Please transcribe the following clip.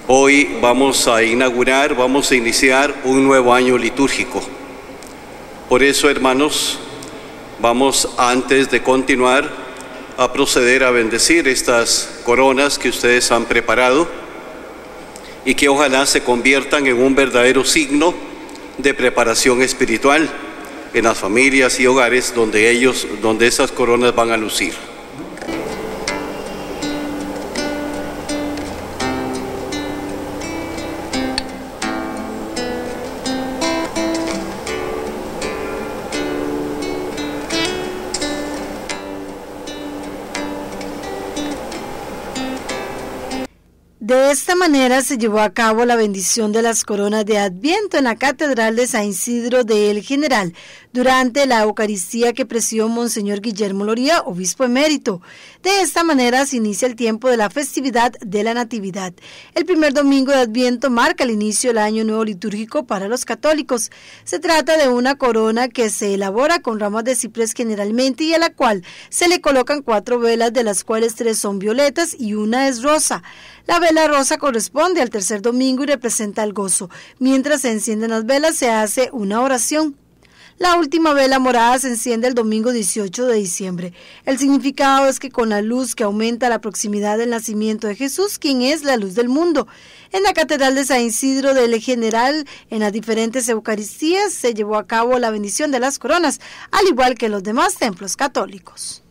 Hoy vamos a iniciar un nuevo año litúrgico. Por eso, hermanos, vamos, antes de continuar, a proceder a bendecir estas coronas que ustedes han preparado y que ojalá se conviertan en un verdadero signo de preparación espiritual en las familias y hogares donde esas coronas van a lucir. De esta manera se llevó a cabo la bendición de las coronas de Adviento en la Catedral de San Isidro de El General, durante la Eucaristía que presidió Monseñor Guillermo Loría, obispo emérito. De esta manera se inicia el tiempo de la festividad de la Natividad. El primer domingo de Adviento marca el inicio del año nuevo litúrgico para los católicos. Se trata de una corona que se elabora con ramas de ciprés generalmente y a la cual se le colocan 4 velas, de las cuales 3 son violetas y una es rosa. La vela rosa corresponde al tercer domingo y representa el gozo. Mientras se encienden las velas, se hace una oración. La última vela morada se enciende el domingo 18 de diciembre. El significado es que con la luz que aumenta la proximidad del nacimiento de Jesús, quien es la luz del mundo. En la Catedral de San Isidro del General, en las diferentes Eucaristías, se llevó a cabo la bendición de las coronas, al igual que en los demás templos católicos.